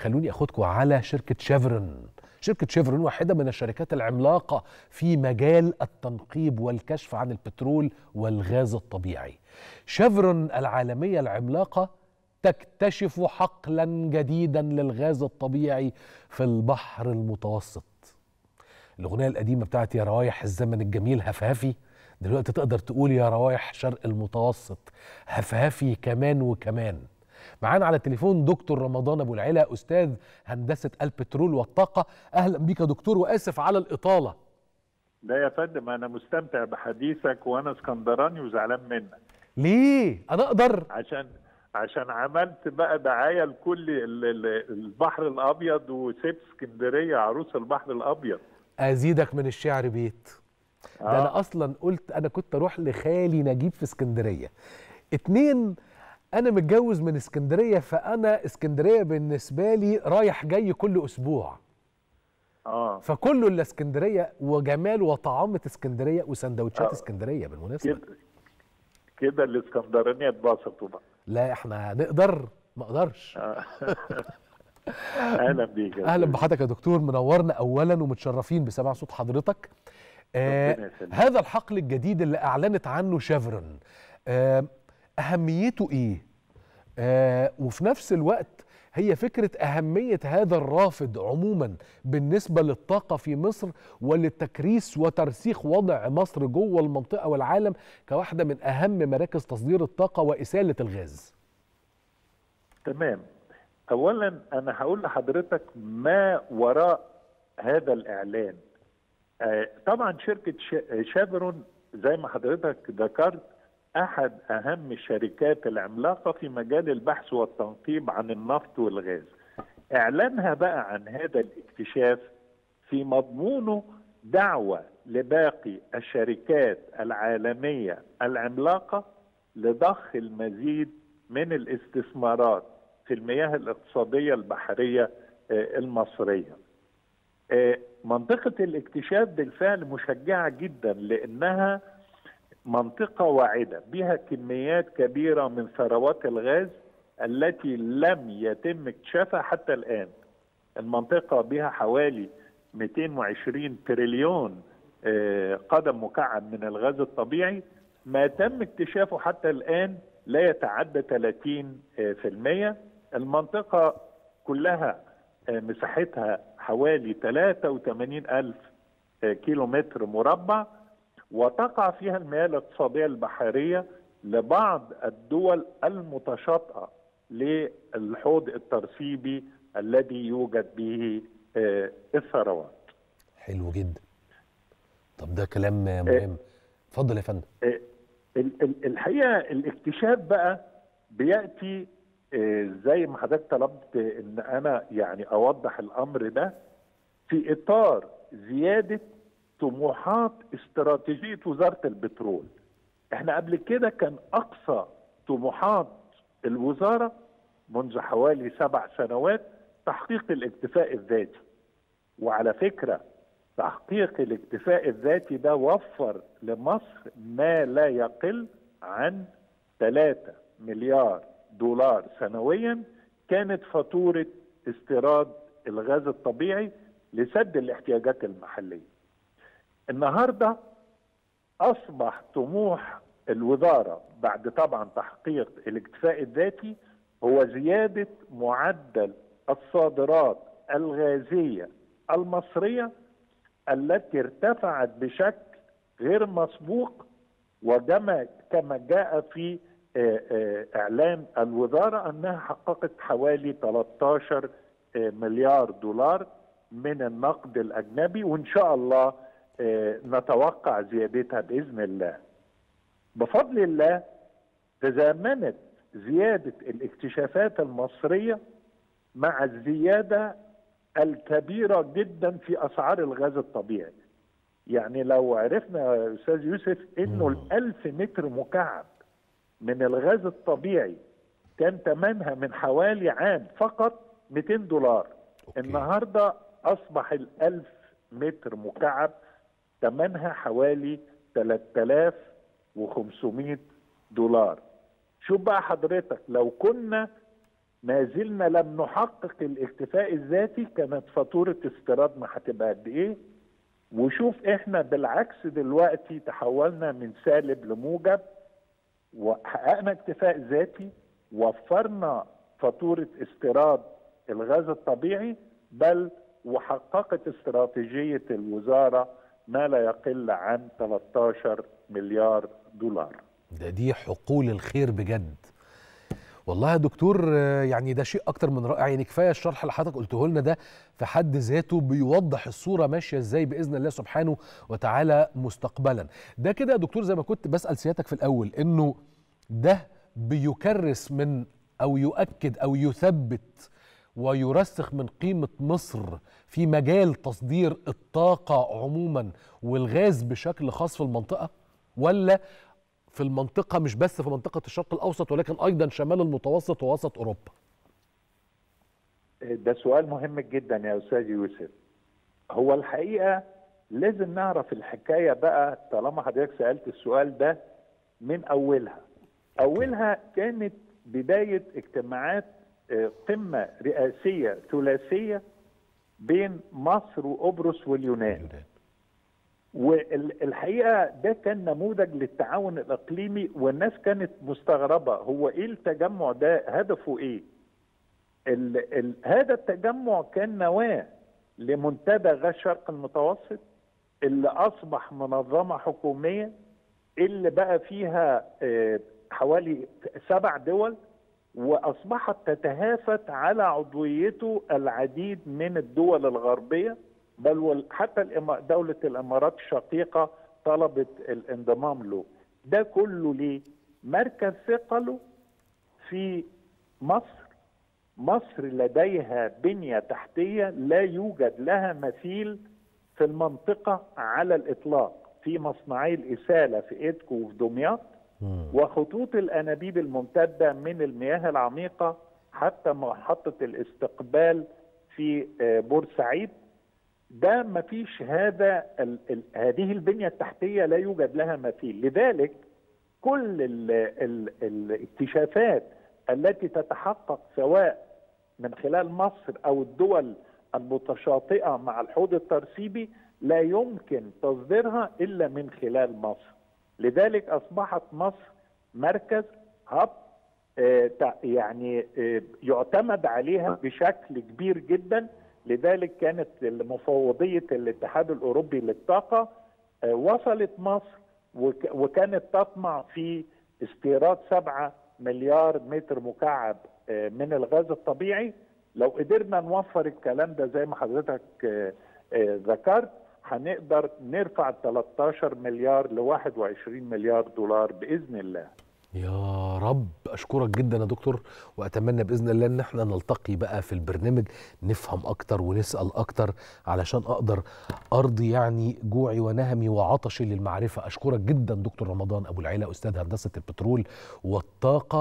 خلوني أخدكم على شركة شيفرون. شركة شيفرون واحدة من الشركات العملاقة في مجال التنقيب والكشف عن البترول والغاز الطبيعي. شيفرون العالمية العملاقة تكتشف حقلا جديدا للغاز الطبيعي في البحر المتوسط. الأغنية القديمة بتاعت يا روايح الزمن الجميل هفهفي، دلوقتي تقدر تقول يا روايح شرق المتوسط هفهفي كمان وكمان. معانا على التليفون دكتور رمضان أبو العلا، أستاذ هندسة البترول والطاقة. أهلا بك يا دكتور، وآسف على الإطالة. لا يا فندم، أنا مستمتع بحديثك وأنا اسكندراني وزعلان منك. ليه؟ أنا أقدر؟ عشان عملت بقى دعاية لكل البحر الأبيض، وسبت اسكندرية عروس البحر الأبيض. أزيدك من الشعر بيت. ده أنا أصلا قلت أنا كنت أروح لخالي نجيب في اسكندرية. 2، أنا متجوز من اسكندرية، فأنا اسكندرية بالنسبة لي رايح جاي كل أسبوع. فكله إلا اسكندرية وجمال وطعامة اسكندرية وسندوتشات اسكندرية بالمناسبة. كده الاسكندرانية اتبسطوا بقى. لا احنا نقدر ما اقدرش. اهلا بيك. اهلا بحضرتك يا دكتور، منورنا اولا ومتشرفين بسماع صوت حضرتك. هذا الحقل الجديد اللي اعلنت عنه شيفرون، اهميته ايه؟ وفي نفس الوقت هي فكرة أهمية هذا الرافد عموما بالنسبة للطاقة في مصر وللتكريس وترسيخ وضع مصر جوه المنطقة والعالم كواحدة من أهم مراكز تصدير الطاقة وإسالة الغاز. تمام. أولا أنا هقول لحضرتك ما وراء هذا الإعلان. طبعا شركة شيفرون زي ما حضرتك ذكرت أحد أهم الشركات العملاقة في مجال البحث والتنقيب عن النفط والغاز. إعلانها بقى عن هذا الاكتشاف في مضمونه دعوة لباقي الشركات العالمية العملاقة لضخ المزيد من الاستثمارات في المياه الاقتصادية البحرية المصرية. منطقة الاكتشاف بالفعل مشجعة جدا، لأنها منطقة واعدة بها كميات كبيرة من ثروات الغاز التي لم يتم اكتشافها حتى الآن. المنطقة بها حوالي 220 تريليون قدم مكعب من الغاز الطبيعي، ما تم اكتشافه حتى الآن لا يتعدى 30%. المنطقة كلها مساحتها حوالي 83,000 كيلومتر مربع، وتقع فيها المياه الاقتصادية البحرية لبعض الدول المتشاطئة للحوض الترسيبي الذي يوجد به الثروات. حلو جدا. طب ده كلام مهم. اتفضل يا فندم. الحقيقة الاكتشاف بقى بيأتي زي ما حضرتك طلبت ان انا يعني اوضح الامر ده في اطار زيادة طموحات استراتيجية وزارة البترول. احنا قبل كده كان اقصى طموحات الوزارة منذ حوالي 7 سنوات تحقيق الاكتفاء الذاتي. وعلى فكرة تحقيق الاكتفاء الذاتي ده وفر لمصر ما لا يقل عن 3 مليار دولار سنويا كانت فاتورة استيراد الغاز الطبيعي لسد الاحتياجات المحلية. النهاردة أصبح طموح الوزارة بعد طبعا تحقيق الاكتفاء الذاتي هو زيادة معدل الصادرات الغازية المصرية التي ارتفعت بشكل غير مسبوق، كما جاء في إعلان الوزارة أنها حققت حوالي 13 مليار دولار من النقد الأجنبي، وإن شاء الله نتوقع زيادتها بإذن الله. بفضل الله تزامنت زيادة الاكتشافات المصرية مع الزيادة الكبيرة جدا في أسعار الغاز الطبيعي. يعني لو عرفنا يا أستاذ يوسف إنه 1000 متر مكعب من الغاز الطبيعي كان ثمنها من حوالي عام فقط $200. النهاردة أصبح 1000 متر مكعب ثمنها حوالي $3,500. شوف بقى حضرتك، لو كنا ما زلنا لم نحقق الاكتفاء الذاتي، كانت فاتورة استيرادنا هتبقى قد ايه؟ وشوف احنا بالعكس دلوقتي تحولنا من سالب لموجب، وحققنا اكتفاء ذاتي، وفرنا فاتورة استيراد الغاز الطبيعي، بل وحققت استراتيجية الوزارة ما لا يقل عن 13 مليار دولار. دي حقول الخير بجد والله يا دكتور. يعني ده شيء اكتر من رائع. يعني كفايه الشرح اللي حضرتك قلته لنا ده في حد ذاته بيوضح الصوره ماشيه ازاي باذن الله سبحانه وتعالى مستقبلا. ده كده يا دكتور زي ما كنت بسال سيادتك في الاول، انه ده بيكرس من او يؤكد او يثبت ويرسخ من قيمه مصر في مجال تصدير الطاقه عموما والغاز بشكل خاص في المنطقه، ولا في المنطقة مش بس في منطقة الشرق الأوسط ولكن أيضا شمال المتوسط ووسط أوروبا؟ ده سؤال مهم جدا يا أستاذ يوسف. هو الحقيقة لازم نعرف الحكاية بقى طالما حضرتك سألت السؤال ده من أولها. أولها كانت بداية اجتماعات قمة رئاسية ثلاثية بين مصر وقبرص واليونان. والحقيقه ده كان نموذج للتعاون الاقليمي، والناس كانت مستغربه هو ايه التجمع ده، هدفه ايه؟ هذا التجمع كان نواه لمنتدى غاز الشرق المتوسط اللي اصبح منظمه حكوميه، اللي بقى فيها حوالي 7 دول، واصبحت تتهافت على عضويته العديد من الدول الغربيه، بل حتى دولة الإمارات الشقيقة طلبت الانضمام له. ده كله ليه؟ مركز ثقله في مصر. مصر لديها بنية تحتية لا يوجد لها مثيل في المنطقة على الإطلاق، في مصنعي الإسالة في إيدكو وفي دمياط، وخطوط الأنابيب الممتدة من المياه العميقة حتى محطة الاستقبال في بورسعيد. ده ما فيش هذه البنية التحتية لا يوجد لها مثيل. لذلك كل الاكتشافات التي تتحقق سواء من خلال مصر أو الدول المتشاطئة مع الحوض الترسيبي لا يمكن تصديرها إلا من خلال مصر. لذلك أصبحت مصر مركز هب يعني يعتمد عليها بشكل كبير جدا. لذلك كانت مفوضية الاتحاد الأوروبي للطاقة وصلت مصر وكانت تطمع في استيراد 7 مليار متر مكعب من الغاز الطبيعي. لو قدرنا نوفر الكلام ده زي ما حضرتك ذكرت هنقدر نرفع 13 مليار ل 21 مليار دولار بإذن الله. يا رب. أشكرك جدا يا دكتور، وأتمنى بإذن الله إن احنا نلتقي بقى في البرنامج نفهم أكتر ونسأل أكتر علشان أقدر أرضي يعني جوعي ونهمي وعطشي للمعرفة. أشكرك جدا دكتور رمضان أبو العلا، أستاذ هندسة البترول والطاقة.